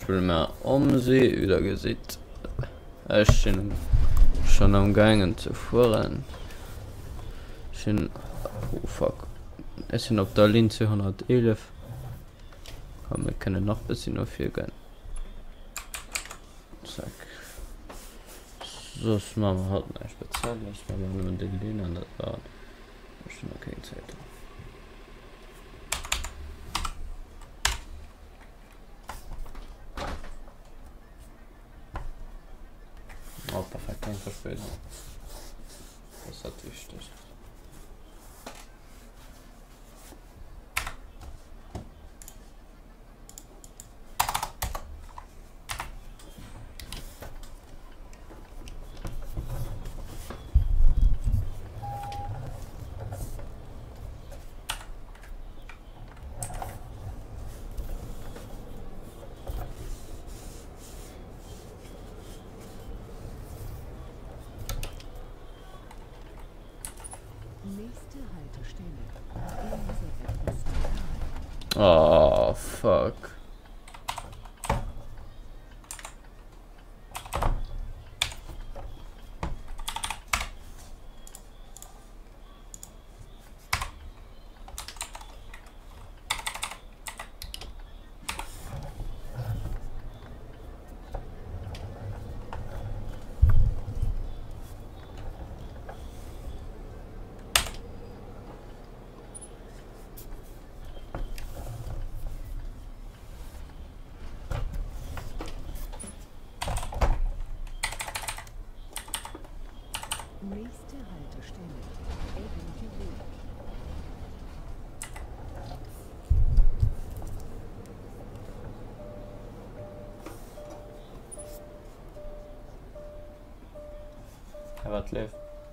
will mal um sie wieder gesieht. Ich bin schon am Gangen zu fahren. Oh fuck. Es sind auf der Linie 211. Aber wir können noch ein bisschen auf hier gehen. Zack. So, das machen wir halt nicht speziell. Das machen wir nur den Linien an der Bahn. Das ist noch keine Zeit. Oh, perfekt, kein Verspätung. Das hat wichtig. Nächste Haltestelle. Elisabeth Westphal. Oh, fuck. Nächste Haltestelle. Egentliche Weg. Er wird live.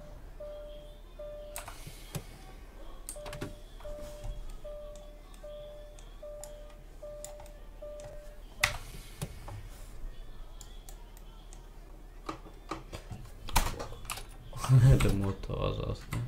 Der Motor ist aus, ne?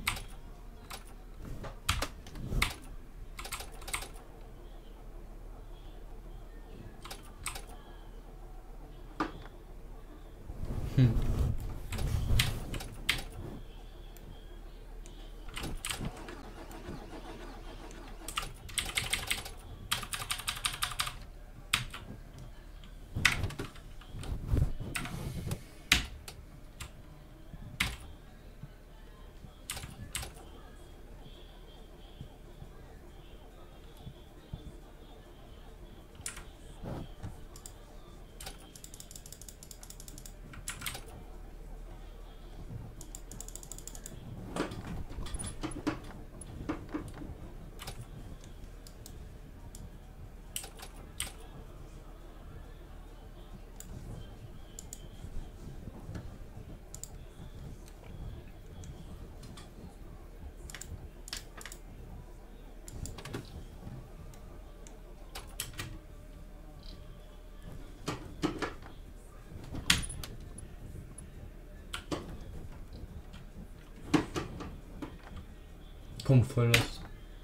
Komm, voll los.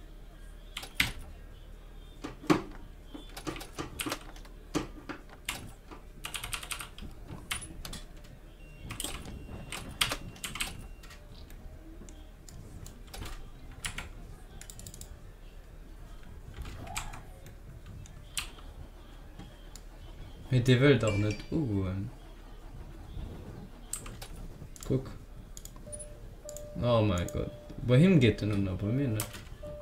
Mit der Welt auch nicht. Guck. Oh mein Gott. Wohin geht denn nun? Bei mir nicht.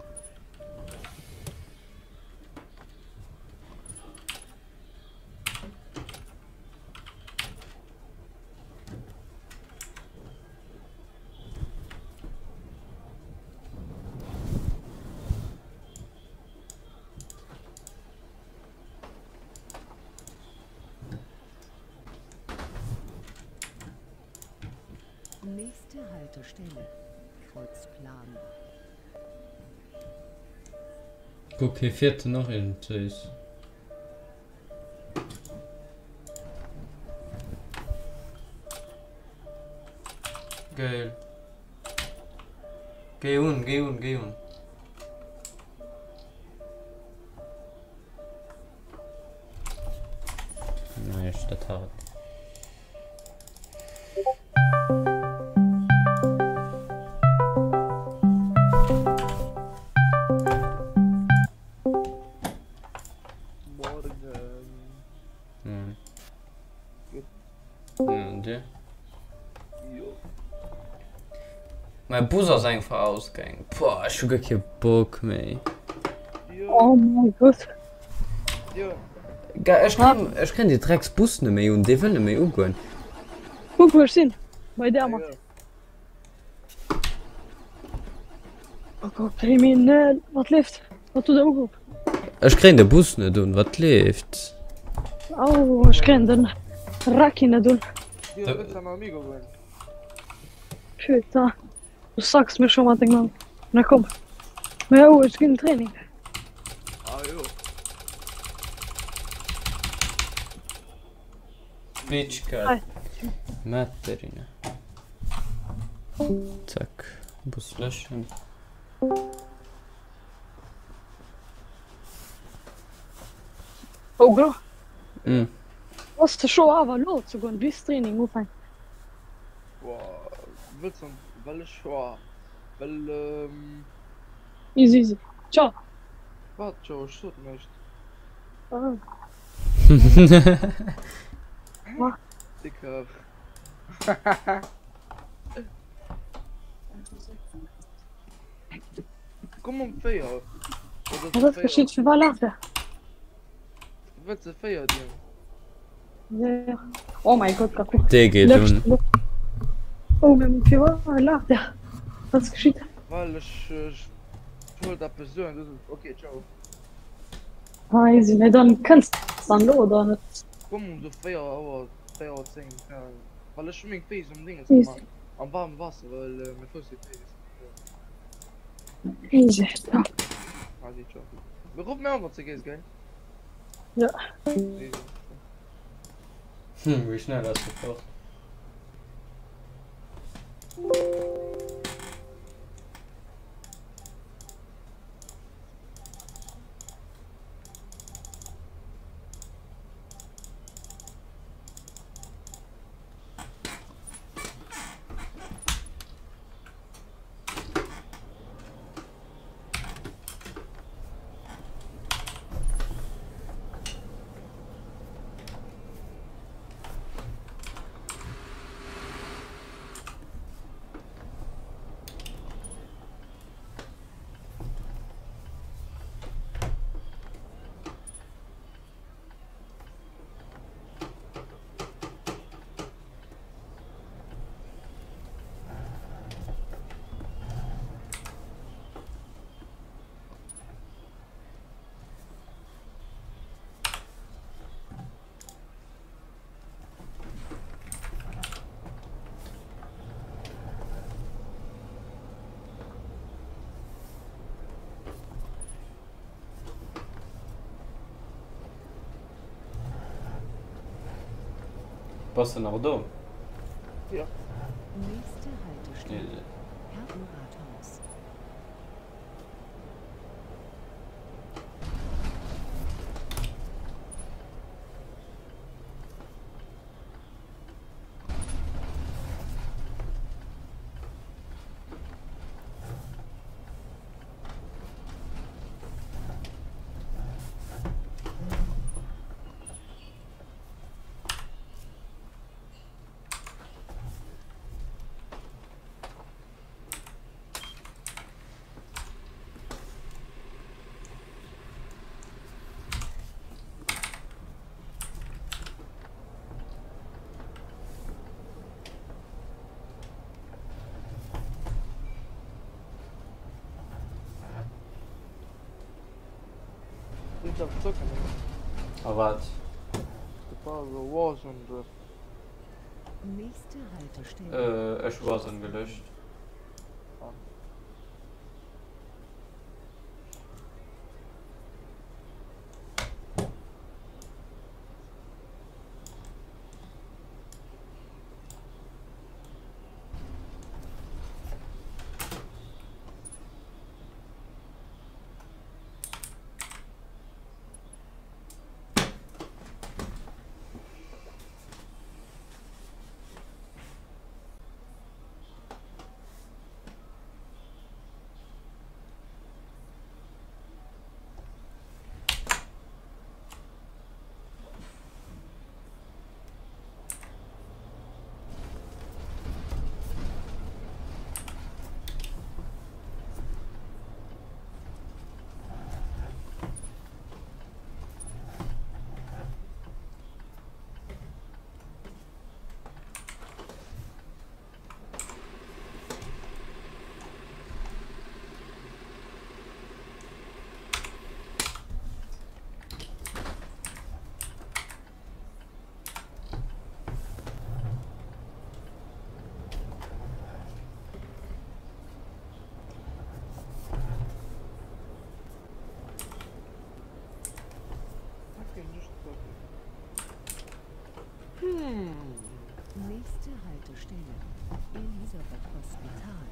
Nächste Haltestelle. Kreuzplan. Guck, hier fährt noch ein Chase. Geil. Geh un. nicht das hat. Morgen. Hm. Gut. Und dir? Jo. Mein Bus ist einfach ausgegangen. Boah, ich hab gar keinen Bock mehr. Jo. Oh mein Gott. Jo. Ich kann die Drecksbus nicht mehr und die will nicht mehr umgehen. Guck, wo ich bin. Bei der Mann. Ja. Oh Gott, kriminell. Was läuft? Was tut der Ugo? Ich kann den Bus nicht und was läuft? Oh, ich kenne den Raki nicht tun. Jo, Da- willst du mal Amigo gehen? Putain. Du sagst mir schon mal, denk mal. Na komm. Ja, oh, ich gehe in Training. Ah, jo. Bitchka. Hi. Materine. Zack. Bus löschen. Oh, bro. Mhm. Was ist schon aber los zu gehen, bis Training aufhängen. Boah, willst du, weil ich war, weil, Easy, easy. Ciao. warte, Joe, ich tut nicht. Ah. Dicker. Komm um Feier. Was geschieht für Valade? Willst du Feier dir? Ja. Oh mein Gott, guck. Der geht Löscht. und. Oh, mit für Valade. Was geschieht? Weil ich wollte da persönlich, das ist, okay, ciao. Ah, easy. Ne, dann kannst du dann oder nicht. Komm um so Feier, aber Feier 10, ja. Weil ich schon mein Face um Dinge Easy. gemacht. Am warmen Wasser, weil, mir Fuß ist Face. Easy. Ja. Also, ciao. Wir rufen mir einfach zu gehen, gell? Ja. Easy. Wie schnell hast du gekocht? Was denn auch da? Ja. Nächste Haltestelle. Ja. Herrenrathaus. Ich hab zocken. Aber was? Das war so Warzone. Nächste Haltestelle. Ich war so gelöscht. Nächste Haltestelle. Elisabeth Hospital.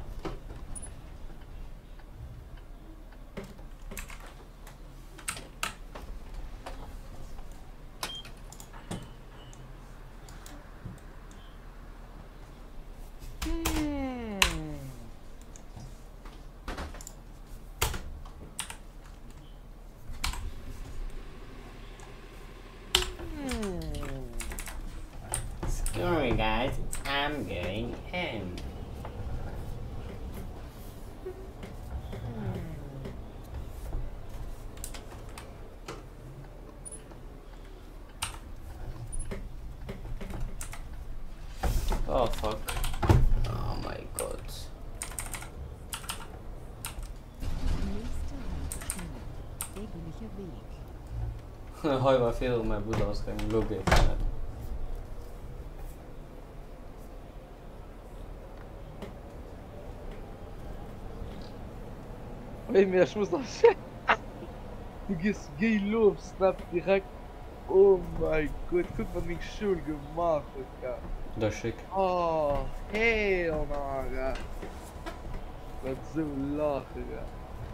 Sorry guys, I'm going in. Oh fuck. Oh my god. Nächste Haltestelle. Ebeliche Weg. Heute war viel mein Bruder ausgegangen. Logo. Ey, mir, ich muss noch checken. Du gehst gay los, snap direkt. Oh mein Gott, guck mal, wie Schule gemacht hat. Das ist schick. Oh, hell no, Alter. Das ist so lachen, ja.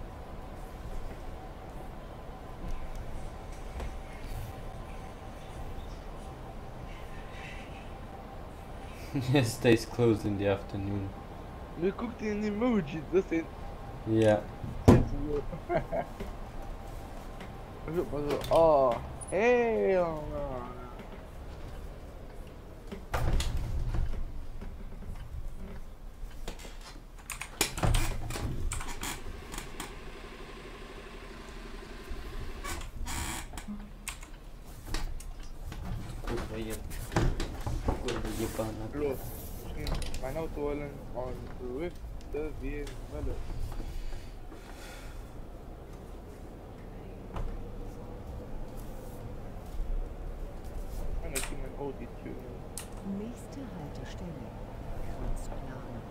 It stays closed in the afternoon. Mir guckt den Emoji, das sind. Yeah. Oh, hell no. Kurwa je. Kurwa jebana. Los, mein Auto holen und zurück wie in Mölle. Ich mein Auto tunen. Nächste Haltestelle. Kreuzplan.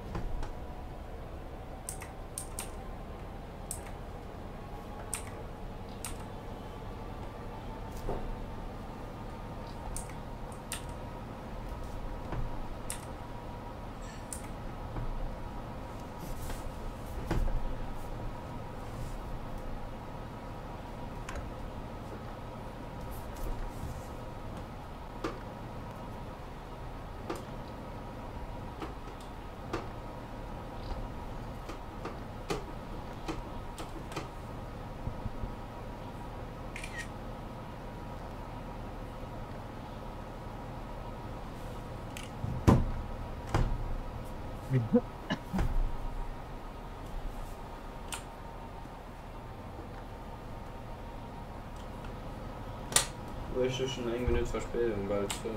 Du bist schon 1 Minute Verspätung, bald so.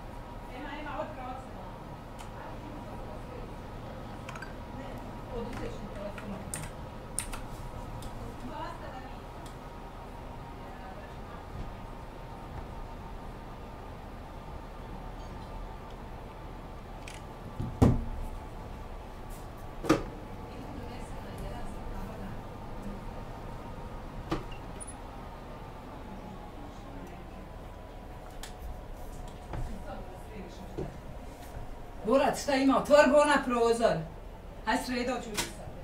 Borac, šta ima? Otvori bona prozor. Haj sredo ću ti sad.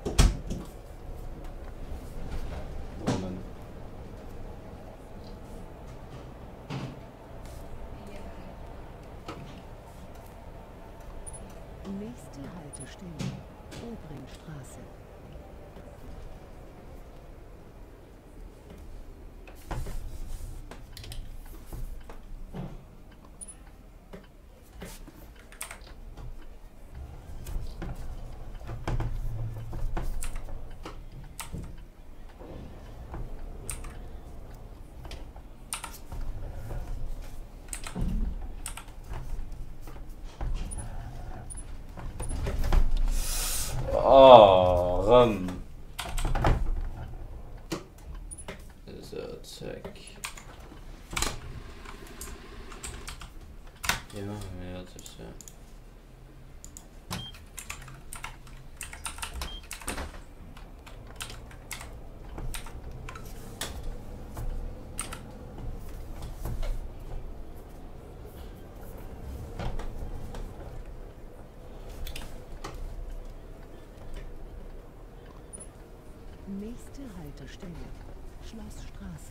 Moment. Nächste Haltestelle. Obringstraße. Oh, so, zack. Ja, das ist ja. Nächste Haltestelle. Schlossstraße.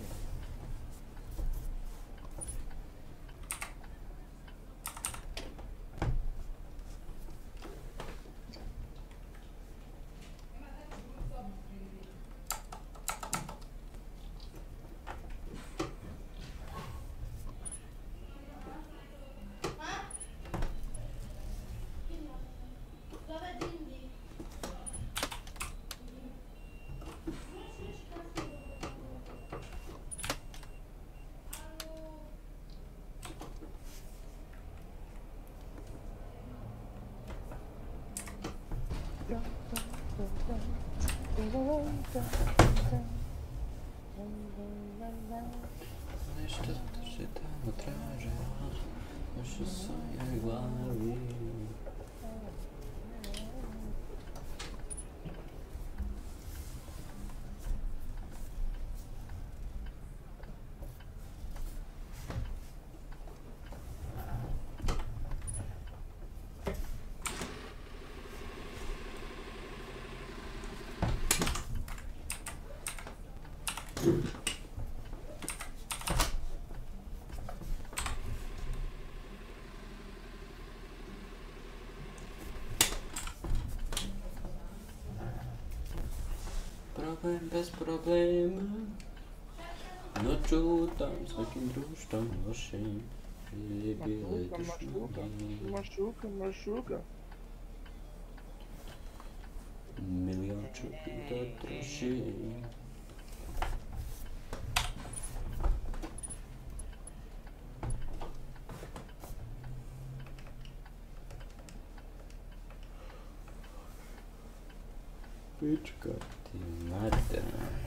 Problem bez problema. Ночью там с таким дружком машин. Машука. Миллиончик до трущин. Бичка ты надо.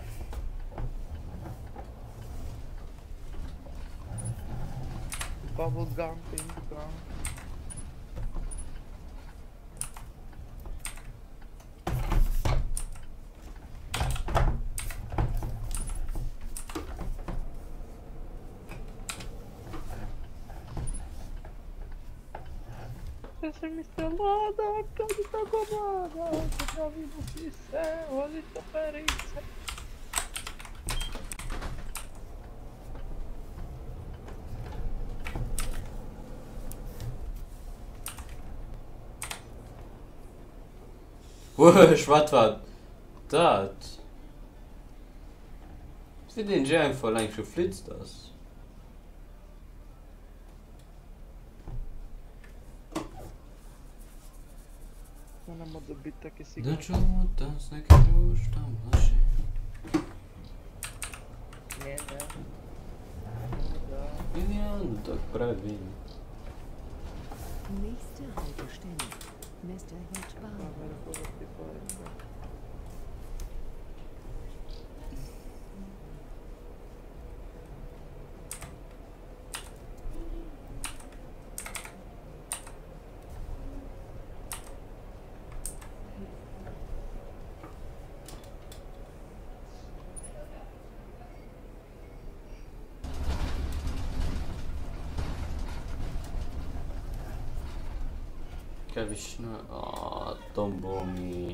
Bubble gum, pink gum. Esse Mr. Lada, todo tá comada, eu já vi você ser, olha essa perícia. Wusch, was war das? Wie den Jam voll eigentlich geflitzt das? Ona ma dobit takie Да sygnał. чё там с накидуш там вообще? Nie. Миллион так правильно. Nächste Haltestelle. Westerheldbahn. Кавишна, Томбоми.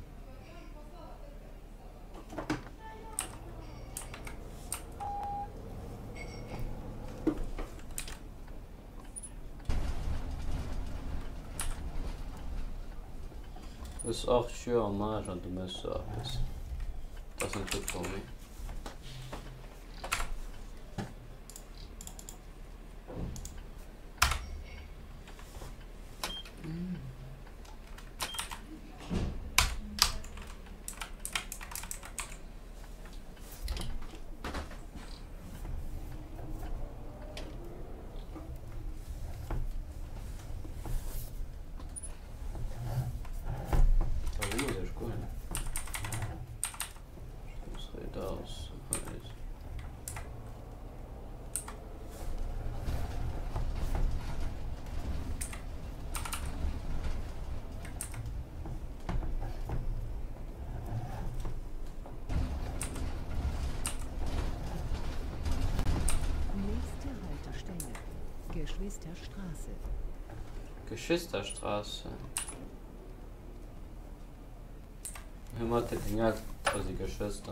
Das ist auch schön am Arsch und du musst so etwas. Das ist gut für mich. Nächste Haltestelle. Geschwisterstraße. Geschwisterstraße. Hör mal, den quasi Geschwister.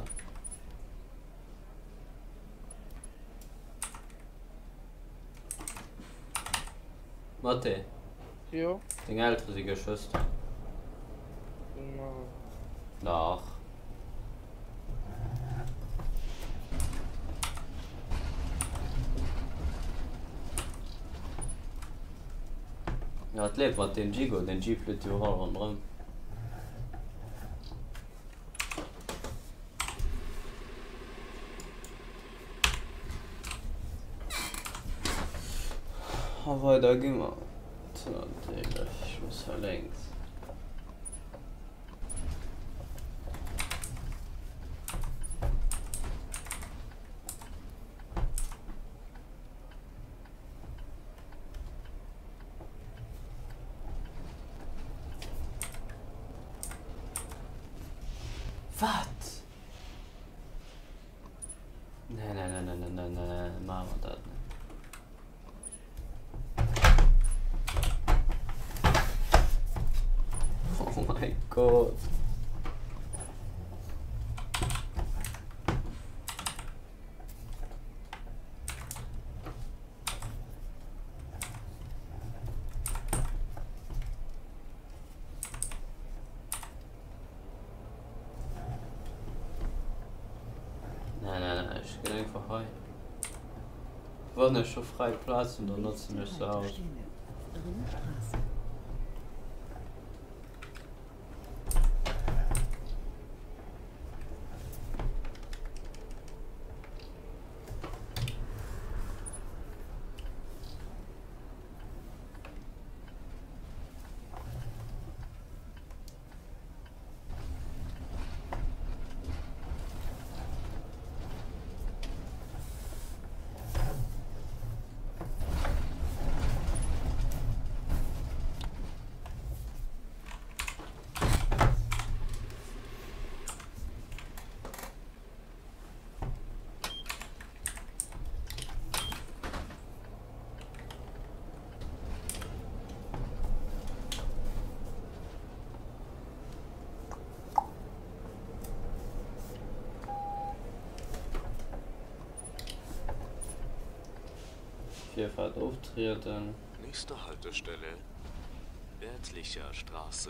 Mathe, Ja. den ältere Geschwister. Na. Doch. Ja, das lebt mit den Gigo, den Jeep fliegt hier rum. Aber da gehen wir. Ich muss verlängst. Was? Nein, machen wir das nicht. Oh mein Gott. Nein, ich gehe einfach rein. Ich wollte nicht schon frei Platz und dann nutzen wir es aus. Ringstraße. Vielfalt auftreten. Nächste Haltestelle, Wertlicher Straße.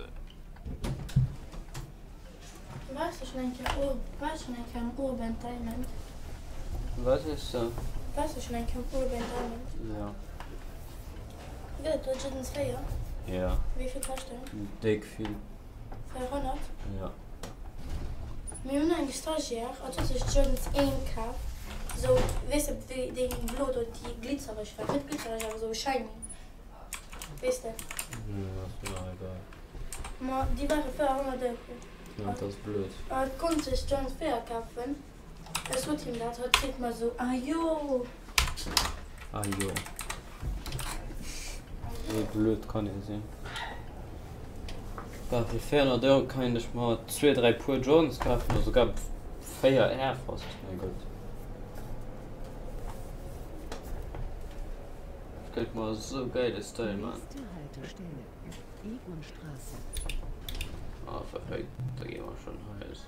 Weißt du schon ein Urban Diamond? Was ist so? Weißt du schon ein Urban Diamond? Ja. Wird du Jiddens Feier? Ja. Wie viel kostet der? Dick viel. 500? Ja. Wir haben einen Stagiaire, also das ist Jiddens 1K. So, weißt du, wie die Blut und die glitzerig war. Nicht glitzerig, aber so shiny. Weißt du? Das ist mir egal. Aber die waren für 100 Euro. Ja, das ist blöd. Konnte sich John's Fair kaufen. Es wird ihm das, hat sich mal so, ah jo. Ah jo. Wie blöd kann ich sein. Ja, für 400 Euro kann ich mal 2-3 Pure Jones kaufen oder sogar 4 Air Force. Mein Gott. Kriegt mal so geiles Teil, Mann. Nächste Haltestelle. Egmannstraße. Ah, perfekt. Da gehen wir schon heiß.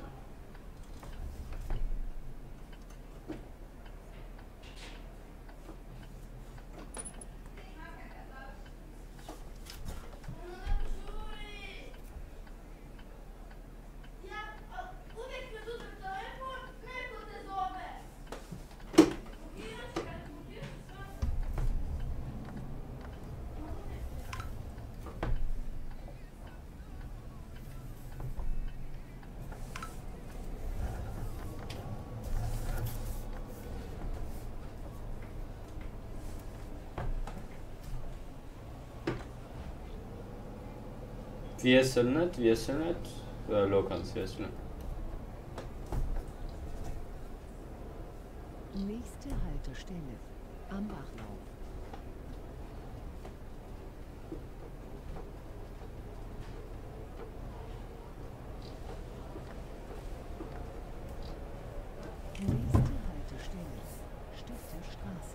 Wiesel nicht. Lokans Wiesel. Nächste Haltestelle. Am Bachlauf. Nächste Haltestelle. Stifterstraße.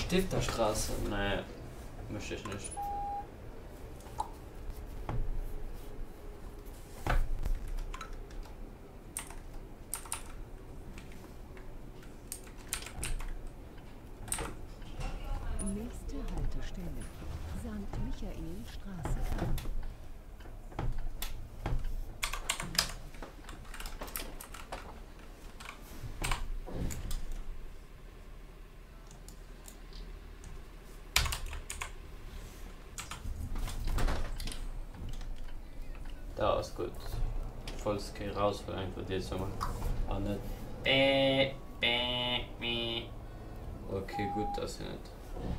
Stifterstraße? Nee, möchte ich nicht. Nächste Haltestelle. St. Michaelstraße. Da ist gut. Volles K raus für einfach die zu machen. Ah, nicht. Okay, gut, das ist nicht.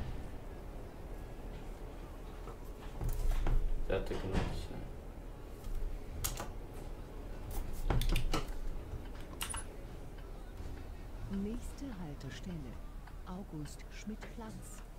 Der hatte genug. Nächste Haltestelle. August-Schmidt-Platz.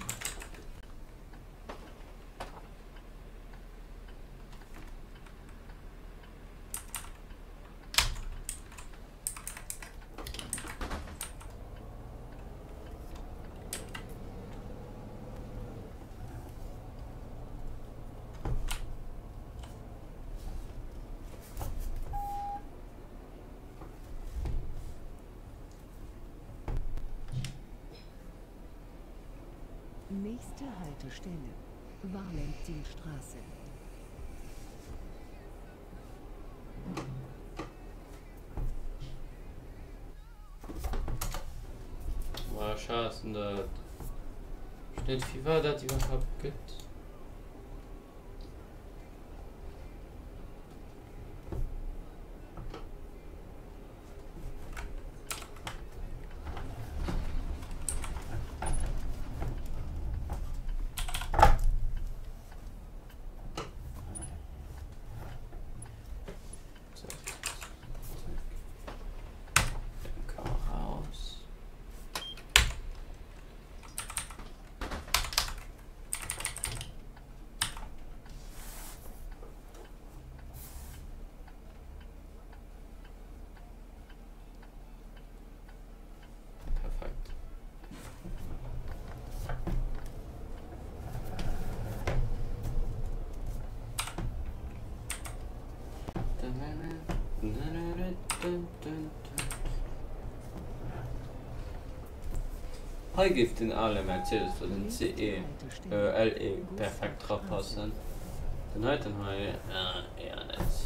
Nächste Haltestelle. Valentинstraße. War schade, da steht viel war das überhaupt gibt. Heute gibt in alle Mercedes für den CE LE perfekt drauf passen. Den heute eher nicht.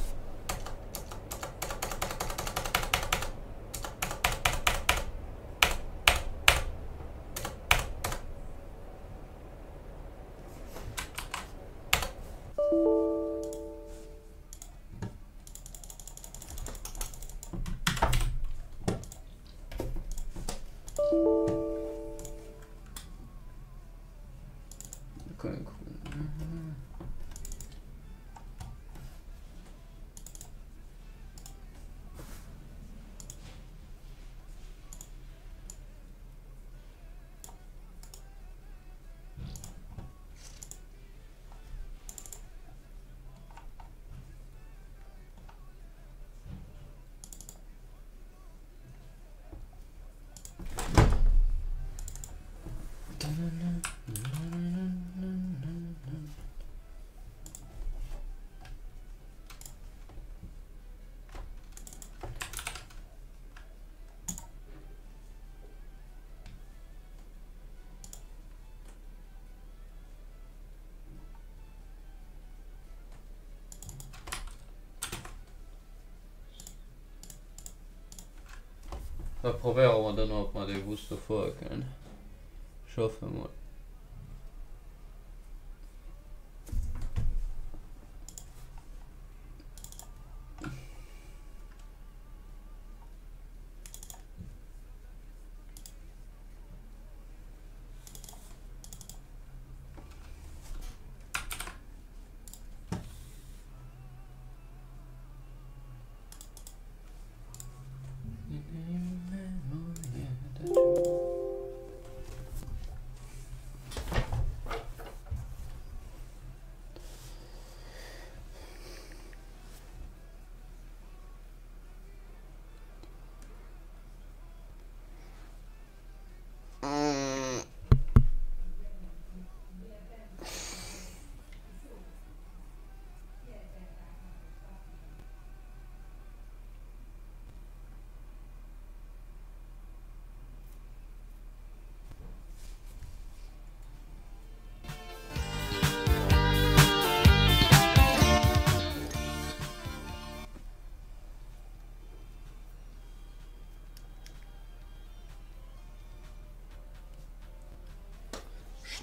Wir probieren dann, ob wir die Gusto vorher können. Ich hoffe mal.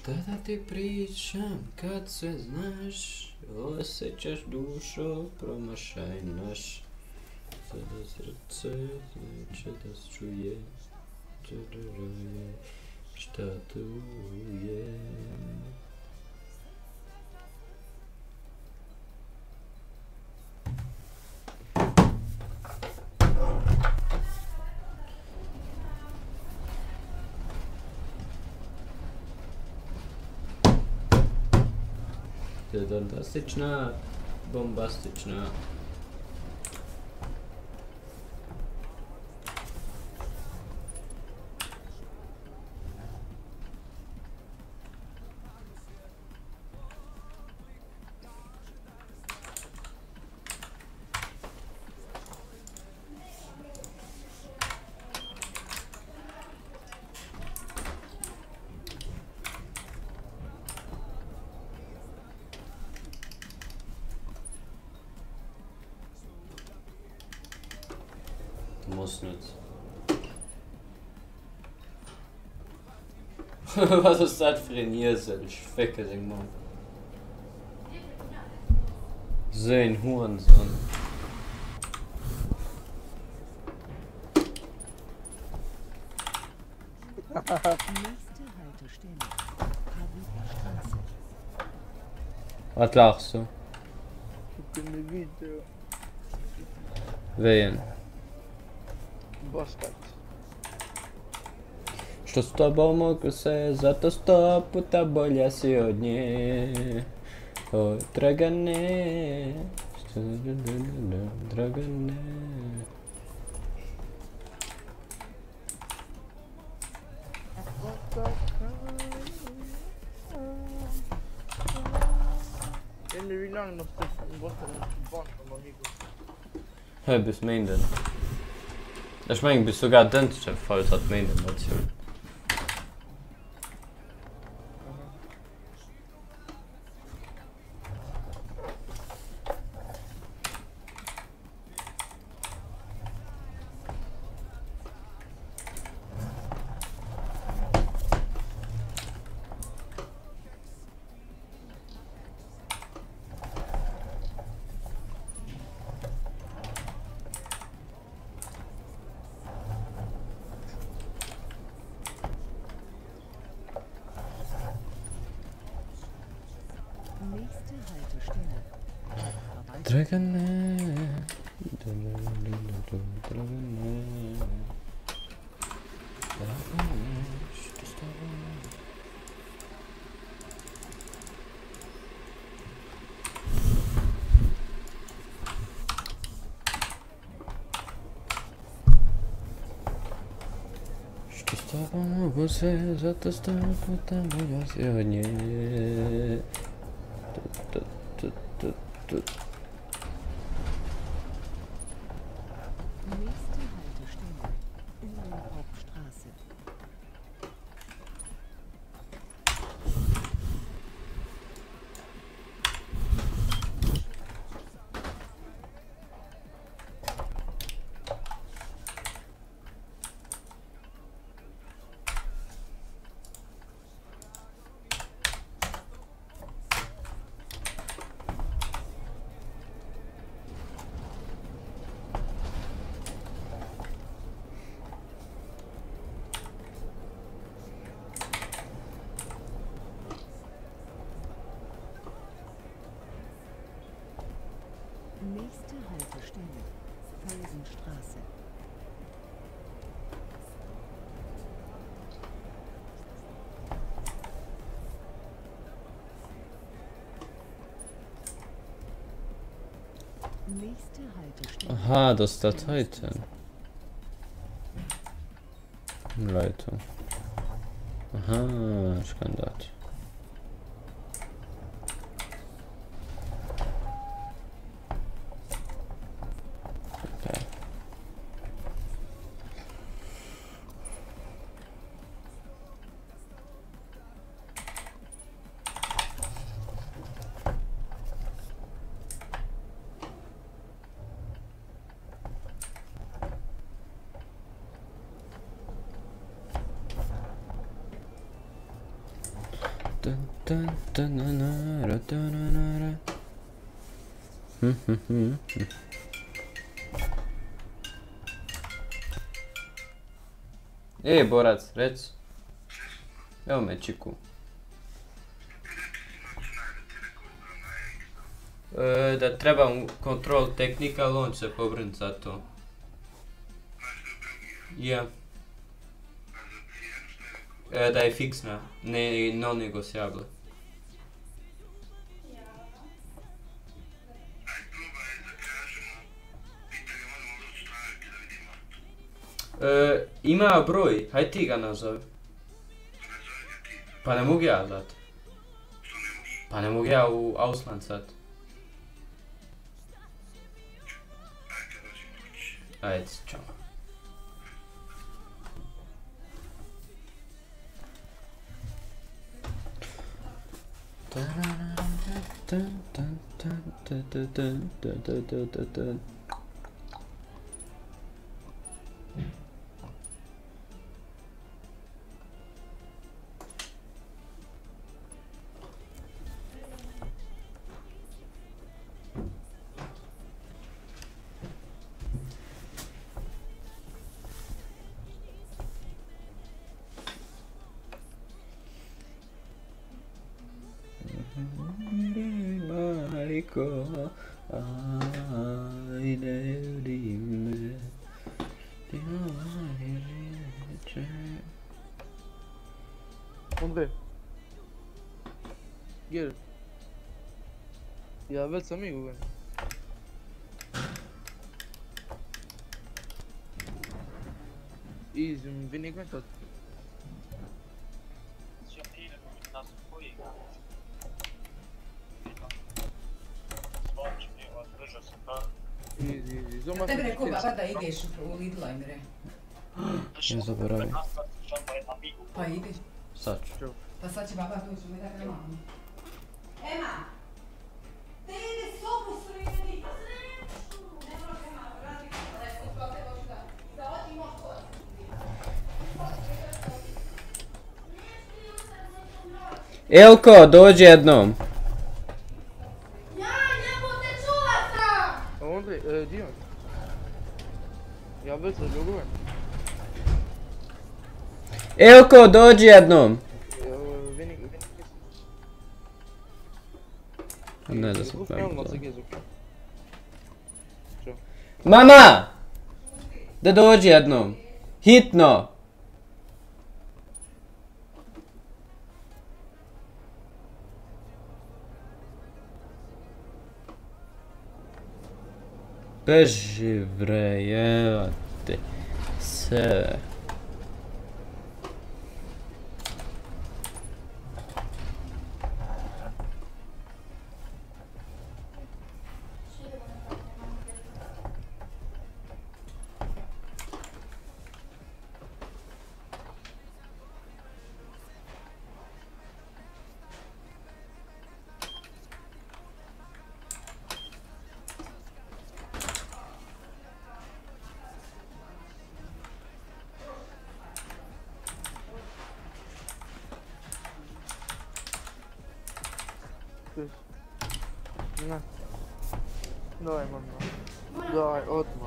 Тогда ты причем, как ты знаешь, осечешь душу, промашайнаш. Тогда сердце, что-то чует, что тует. Фантастично, бомбастично. Muss nicht. Was ist das für ein Hirsel? Ich ficke den Mann. So ein Hurensohn. Nächste Haltestelle. Habiba-Straße. Was lachst du? Guck in die Video. Wen? Bastard. Що з тобою мог усе затостоп у тобою сьогодні. Ой, драгане. Драгане. En wie lang nog steeds een bostel in van amigo. Hör, bis Minden. Ich meine, bis sogar Dentchef falls hat Minden dazu. Nächste Haltestelle. Dragane. Что с тобой você затостоп у тобою сегодня. Nächste Haltestelle. Uhlenhauptstraße. Nächste Haltestelle. Felsenstraße. Nächste Haltestelle. Aha, das ist der Titan. Leitung. Aha, ich kann das. Okay. Borac, reci. Evo me čiku. Da trebam control technical, on će se pobrinuti za to. Ja. Da je fiksna, ne no nego sjable. Ima broj, hajde ti ga nazovi. Pa ne mogu ja dat. Pa ne mogu ja u Ausland sad. Ajde, čao. André. Gel. Ja, već sam amigo, güey. Easy, vini con tot. Easy, zoma Tebi rekao baba da ideš u Lidla, Emre. Ne zaboravim. Pa idi. Sad ću. Pa sad će baba doći, mi da ga mami. Ema! Te ide sobu sredi, pa se ne mora Ema, razlika da je kod te doći da oči moš to. Elko, dođi jednom. André, Dion. Ja već sam ljubav. Elko, dođi jednom. Vini. Ne da sam pravilo. Mama! Da dođi jednom. Hitno! Beži bre, jevate se. Ne. Daj, mama. Daj, odmah.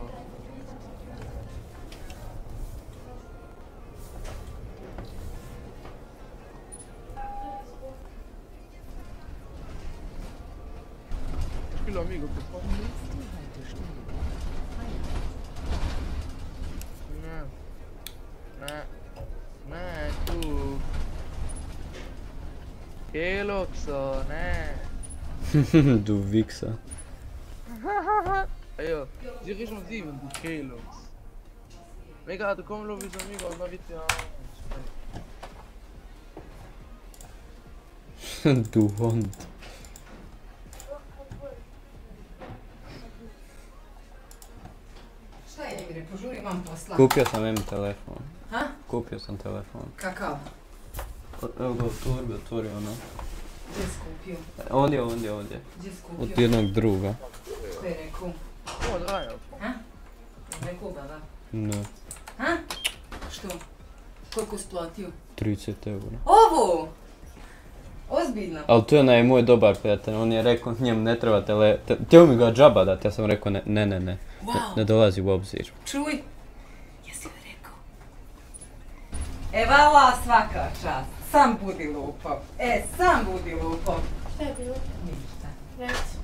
Tranquilo, amigo, que pode. Ne, tu. Keloxo, ne. Du Wichser. Ejo, dirige ons even, du Kelox. Mega, du komm lo wie so amigo, ma vite Du Hund. Šta je, Emre, požuri, imam posla. Kupio sam telefon. Ha? Kupio sam telefon. Kakav? Evo ga u torbi, otvorio ono. Gdje si kupio? Ondje. Gdje si kupio? Od jednog druga. Ko je rekao? Ovo draja. Ha? Rekao baba. Ne, Ha? Što? Koliko si platio? 30 eura. Ovo! Ozbiljno. Ali to je onaj moj dobar prijatelj, on je rekao njemu ne treba htio mi ga džaba dati, ja sam rekao ne, ne dolazi u obzir. Čuj, jesi li rekao? Evala svaka čast, sam budi lupav. Sam budi lupav. Šta je bilo? Ništa. Reci.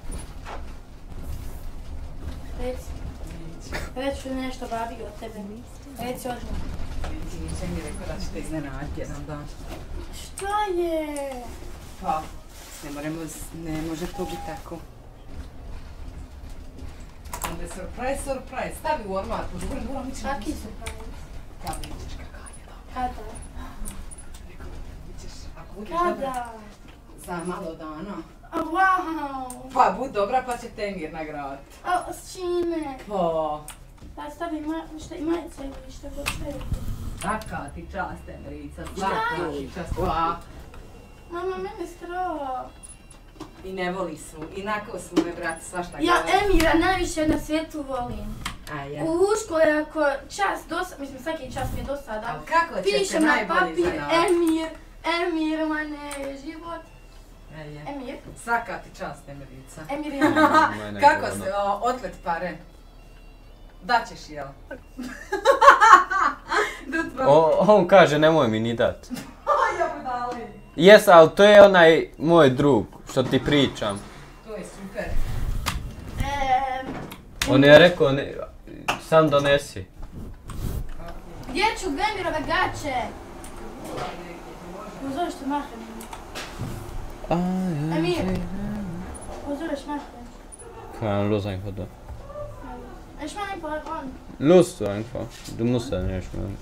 Reci nešto babi od tebe. Reci odmah. Niče mi rekao da ćete iznenaditi jedan dan. Šta je? Pa, ne može to biti tako. Onda je surprise, stavi u ormar, moram ići na Kaki surprise? Da, vidiš kakav je dobro. Kada? Rekao, vidiš, ako budeš dobra, Kada? za malo dana. Wow! Pa, bud dobra pa će te Emir nagraditi. A, s čime? Pa, Pa stavi majice ili šta god sve. taka ti čast, Emirica, Šta? svaka ti čast. Pa, Mama, mene strava. i ne voli su, inako su me, brate, svašta Ja govore. Emira najviše na svijetu volim. A ja. U škole ako čas mislim svaki čas mi je dosada. A kako će te Pišem na najbolji papir zanat? Emir, mane život. A ja. Emir, Svaka ti čast, Emirica. Emir je Kako se, otlet pare? Daćeš, jel? On kaže nemoj mi ni dat. Ja budali. Jes, ali to je onaj moj drug, što ti pričam. To je super. On je rekao, sam donesi. Gdje ću Emirove gaće? Pozoriš te mahem. Emir, pozoriš mahem. Kan los einfach da. Ich meine einfach an. Los du einfach. Du musst ja nicht mehr.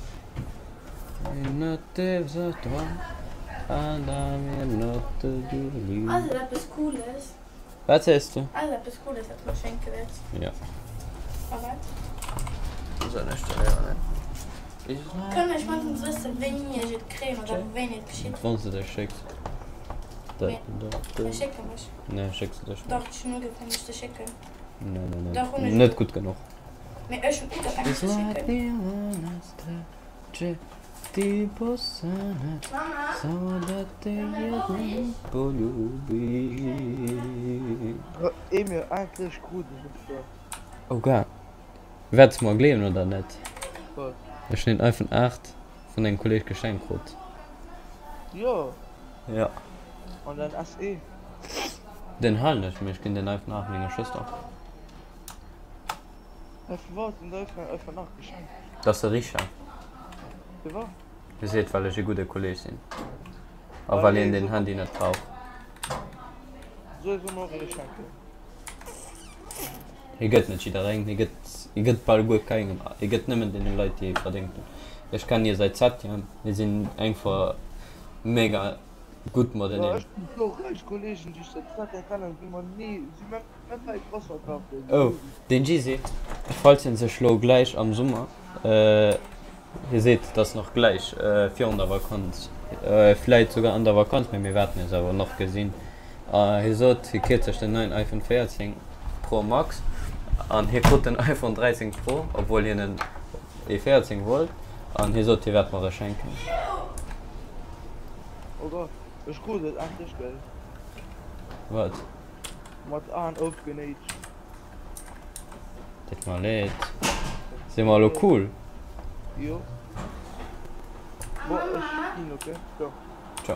Inte så då. Alla minuter du liv. Also etwas Cooles. Was sagst du? Also etwas Cooles, das man schenken wird. Ja. Aber So eine Stelle, ne? Ich können wir manchmal wissen, wenn ihr es kriegen oder wenn ihr es geschickt. Wann du das schickst. Da, Nee. da. Wir schicken mich. Ne, schickst du das nicht. Doch, ich nur gefallen, mich zu schicken. Ne. Doch, und ich- Nicht gut genug. Mir ist schon gut, einfach zu schicken. Ti posana, Mama, samo da te jednom poljubi. Emir, eigentlich gut, das ist Okay. Werd's mal glauben oder nicht? Was? Ich den iPhone 8 von einem Kollegen geschenkt gekriegt. Ja, Ja. und dann SE. Den Hall nicht mehr, ich kann den iPhone 8 meiner Schwester. Einfach was und einfach nachgeschenkt. Das ist der Richard. Wie war? Ihr seht, weil ich ein guter Kollege bin. Aber weil ich in den Handy nicht brauche. So ist noch geschenkt. Ich geht nicht jeder rein, ich geht bald gut keinen. Ich geht nicht mit den Leuten, die verdenken. Ich kann hier seit Jahren, wir sind einfach mega gut Ja, modern. ich bin so reich Kollegen, die seit Zeit kennen, wie man nie, sie man halt Wasser kauft. Oh, den Jeezy, falls ihr sich gleich am Sommer, ihr seht das noch gleich, für an der Vakanz. Vielleicht sogar an der Vakanz, weil wir werden es aber noch gesehen. Hier sagt, hier geht sich den neuen iPhone 14 Pro Max. Und hier kommt den iPhone 13 Pro, obwohl ihr einen E14 wollt. Und hier sagt, hier wird man schenken. Oh Gott, das ist gut, das ist eigentlich geil. Was? Mit an aufgenäht. Das mal lädt. Sind wir alle cool? Jo. Boah, ich bin okay. Ja. Ciao.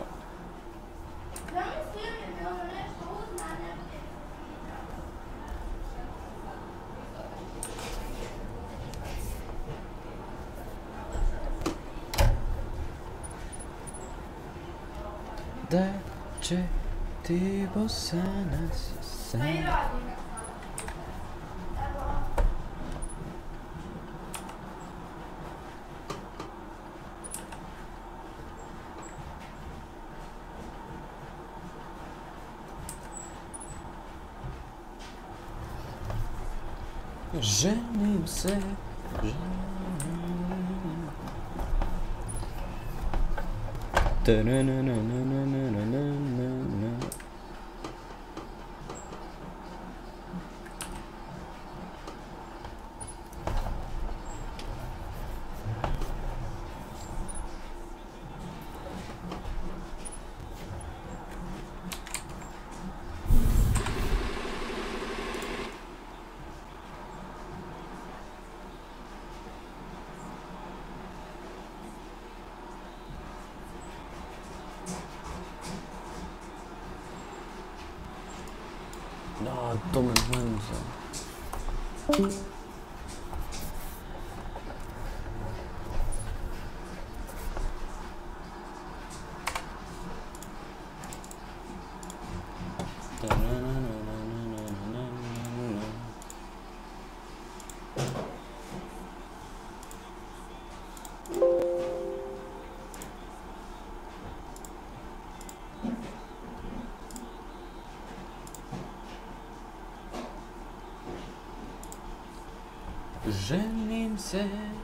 Da c'è tipo sana, sana. Женим се, Oh, dummen Hund. Je n'aime ça.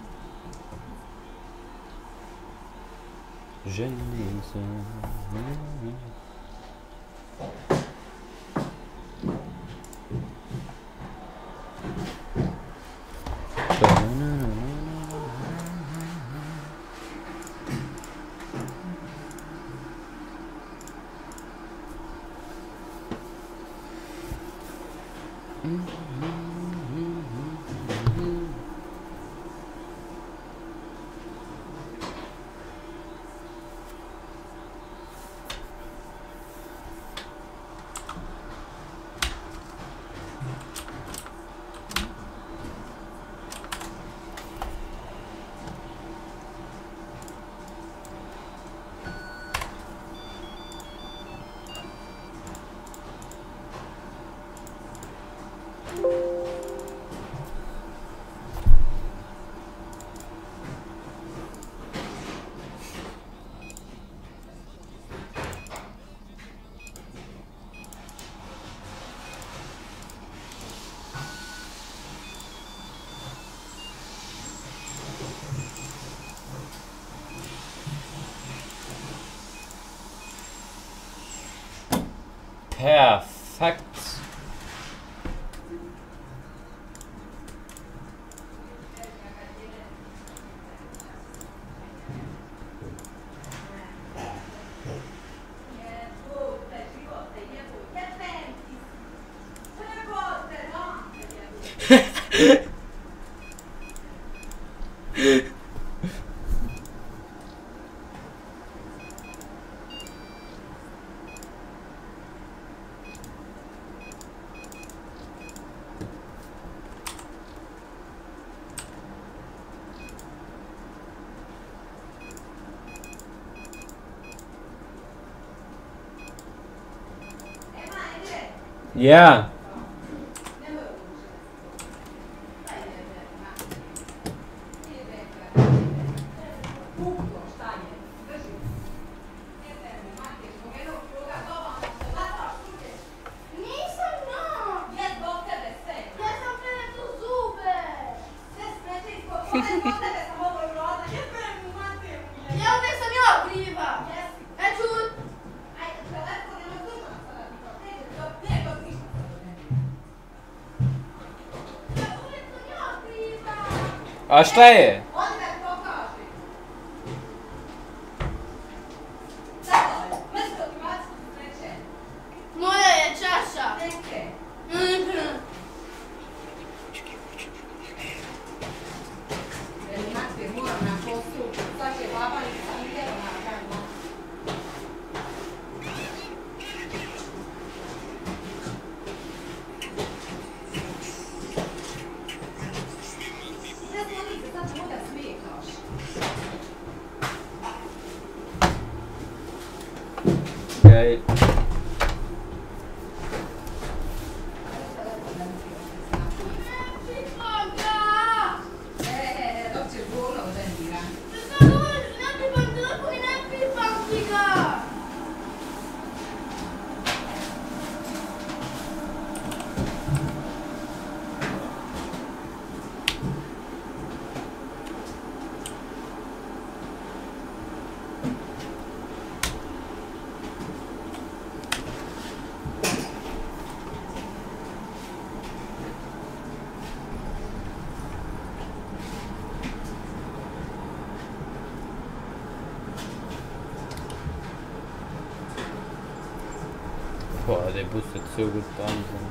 Je n'aime ça. Perfekt. Ja. A šta je? Moja je čaša. Geil. Boah, der Bus wird so gut Wahnsinn.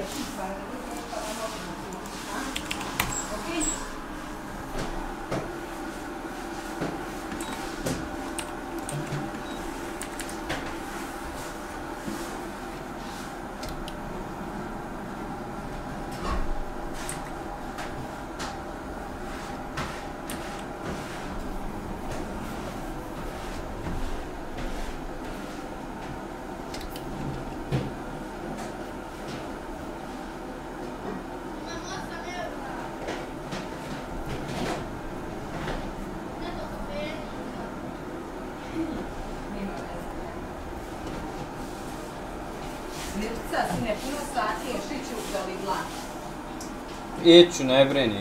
Mirca, sine, puno sati, još iću do Lidla. Iću, ne brini.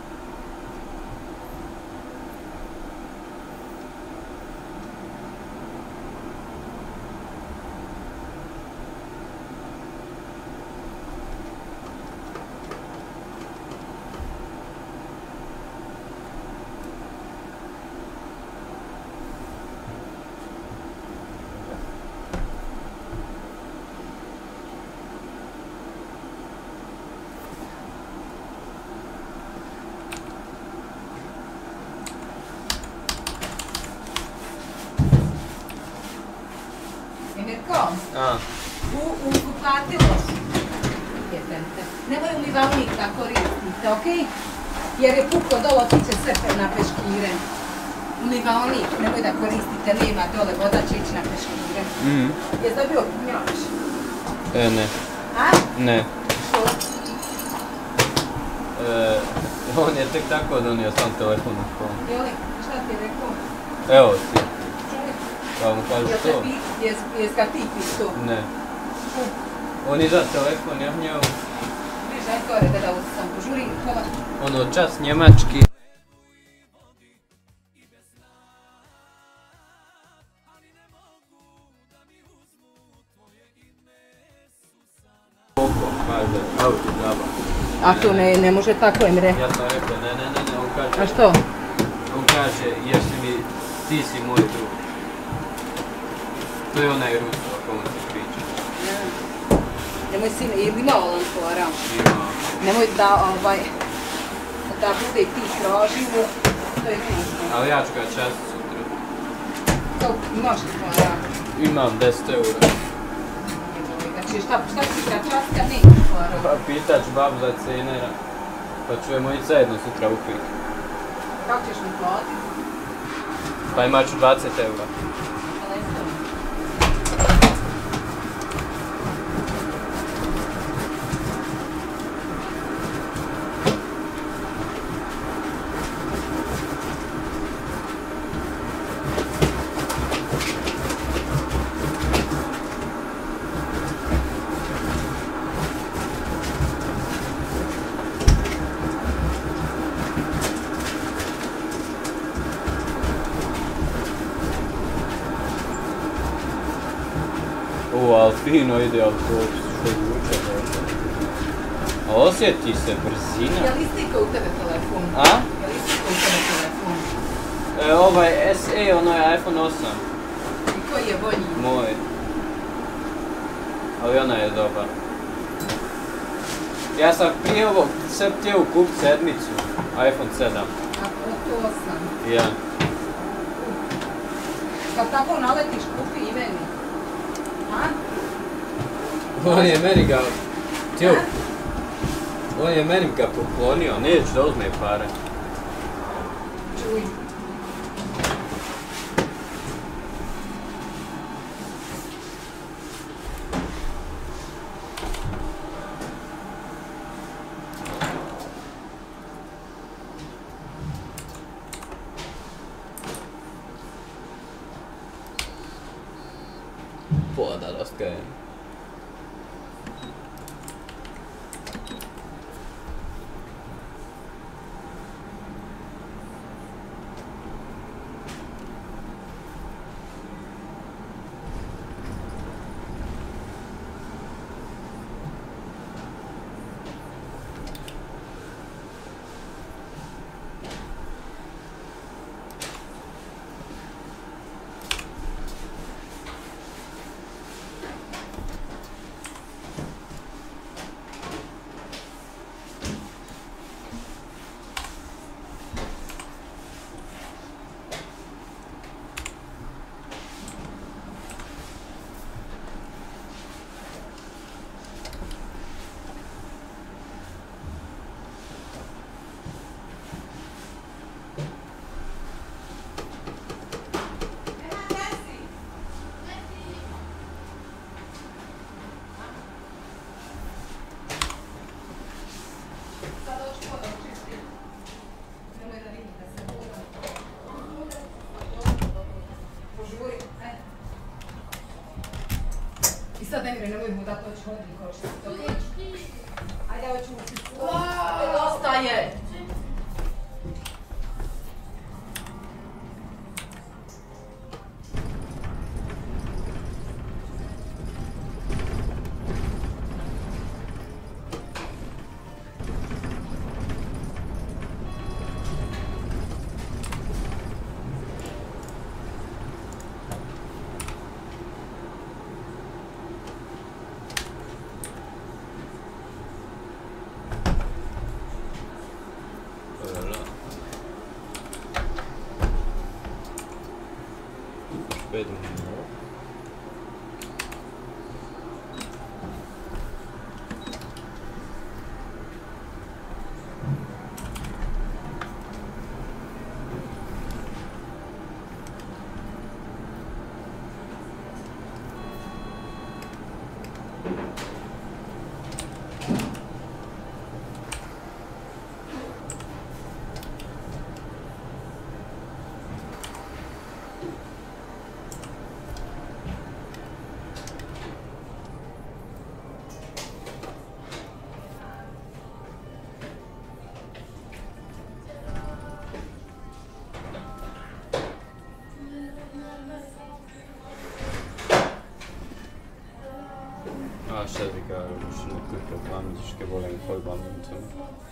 Mirko, A, uplatilo su. Nemoj umivalnik da koristite, okej? Jer je puko dolo, ti će sve na peškire. Umivalnik, nemoj da koristite, nema dole, voda će ići na peškire. Jesi dobio punjač? ne. A? Ne. Što? On je tek tako donio sam telefon u školu. Jeli, šta ti je rekao? Evo ti. Čuj, Pa mu kaže jel te što? jes ga ti pitao? Ne. On iza telefon, ja njemu. Viš, aj gore da sam požuri, hvala. Ono čas njemački. Kaže, auto džaba. A to ne može tako, Emre. Ja sam rekao, ne, on kaže... A što? On kaže, jer ti si moj drug. To je onaj Rus, o komu se priča. Nemoj sine, ili imao on tvora? Ima. Nemoj da bude ti tražimo, to je nužno. Ali ja ću ga čast sutra. To imaš li tvora? Imam 10 eura. Znači šta ti ga čast kad nema tvora? Pa pitač babu za cenera. Pa čujemo i zajedno sutra upiti. Kako ćeš mi platiti? Pa imat ću 20 eura. Ali fino ide autobus, što vuče dođe. A osjeti se brzina. Je li stikao u tebe telefon? A? Je li stikao u tebe telefon? Ovaj SE, ono je iPhone 8. I koji je bolji? Moj. Ali ona je dobar. Ja sam prije ovog sve htio kupiti sedmicu, iPhone 7. A to 8. Ja. Kad tako naletiš, kupi i meni. A? On je meni ga... Htio... On je meni ga poklonio, neće da uzme pare. Čuj. Boah, das ist geil. Petre, nemojmo da to čhodni košnicu, okej? Ajde, hoćemo ti dosta je. Später. Ah, scheißegal, ich bin noch gut gebrannt, ich gebe wohl einen Vollbrand und so.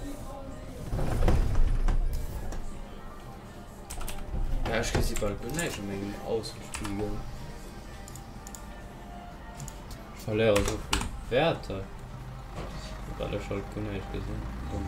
Ja, ich kann sie bald nicht mehr ausspielen. Ich verliere so viel Werte. Ich habe alle schon nicht gesehen.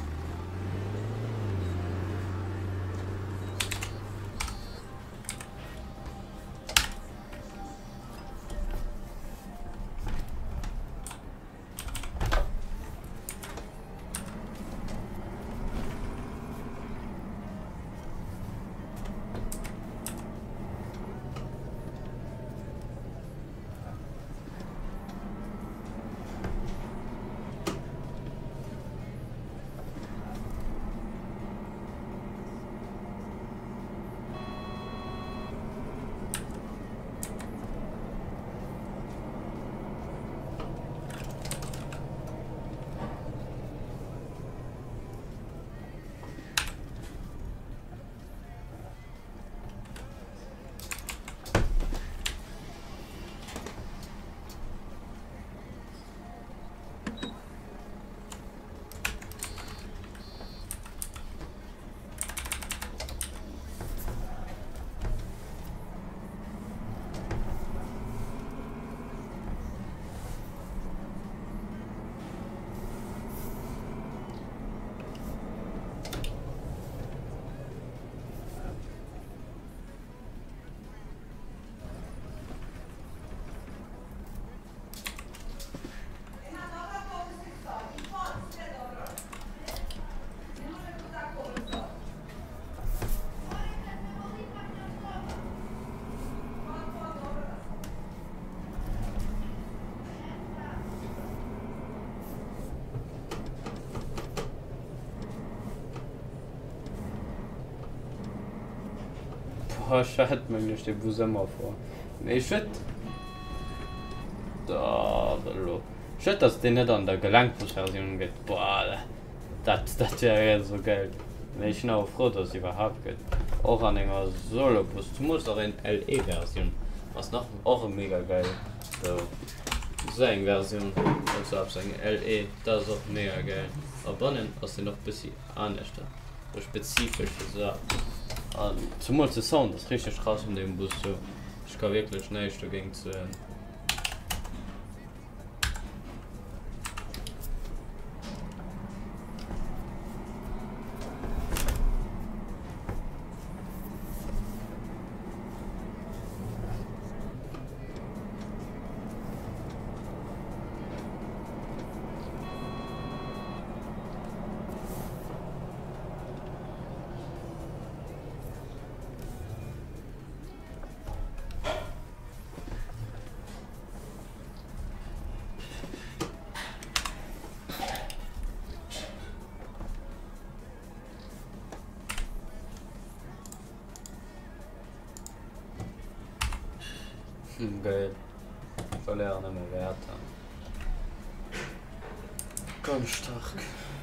Boah, schade, man nicht den Bus immer vor. Nee, shit. Da, hallo. Shit, dass den nicht an der Gelenkbus-Version geht. Boah, das wäre ja so geil. Ich bin auch froh, dass es überhaupt geht. Auch an einer Solo-Bus. Du musst auch in LE-Version. Was noch auch mega geil. So eine Version. Also ab sagen LE, das ist auch mega geil. Aber dann hast du noch ein bisschen anders. So spezifische Sachen. Zum Beispiel der Sound ist richtig raus in dem Bus. So. Ich kann wirklich nicht dagegen zu hören. Geil. Verlernen wir Werte. Ganz stark.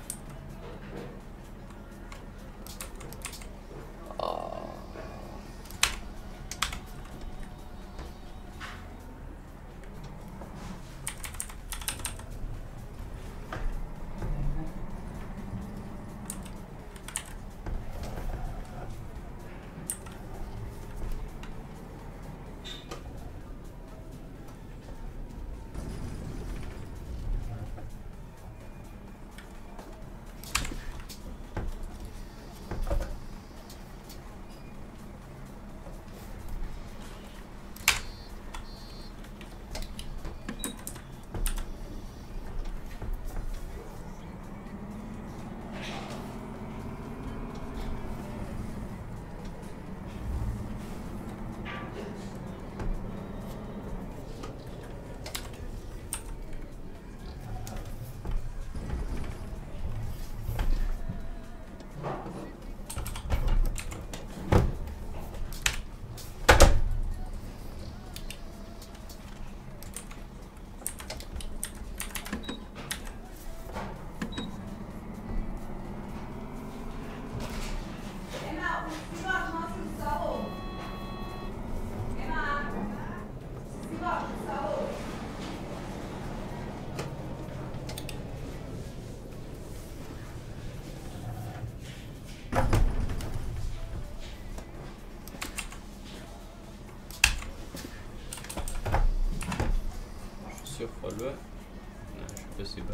Sur verloren. Nein, ich weiß nicht.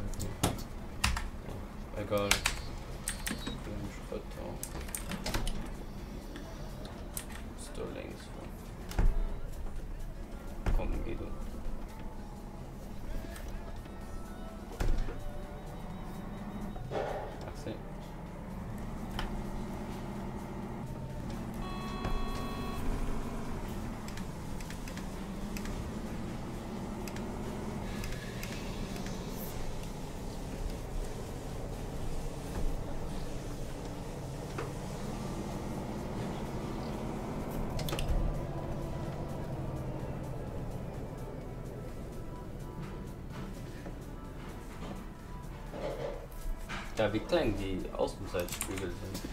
Egal. Ist da längs von. Komm, geh du. Ach so. Ja, wie klein die Außenseitspiegel sind.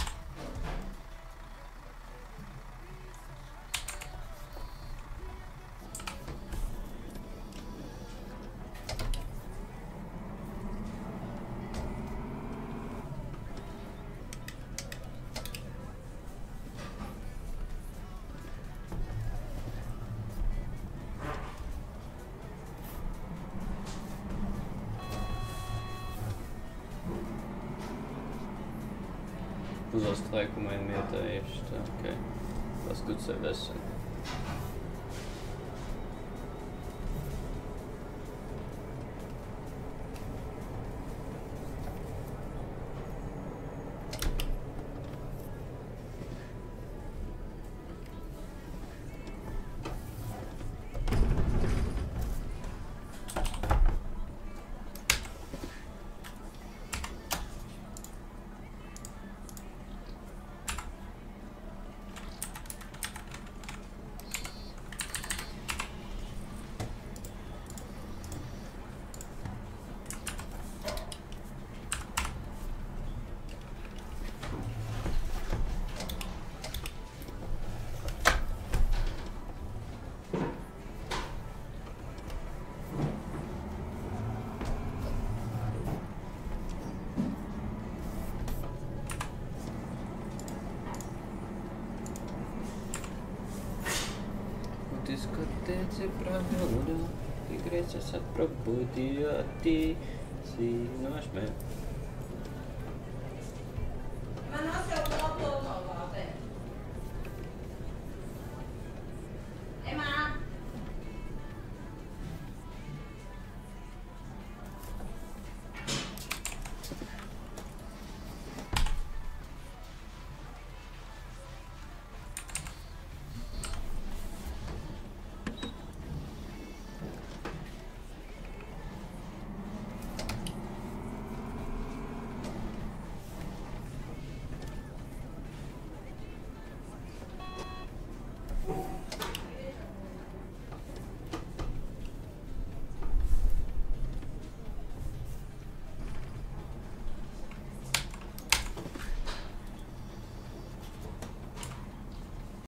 Du sagst 3,1 Meter echt, okay. Was gut zu wissen. Discoteca pravda, igreja se probudia a ti, se nós mesmo. Mas nossa, eu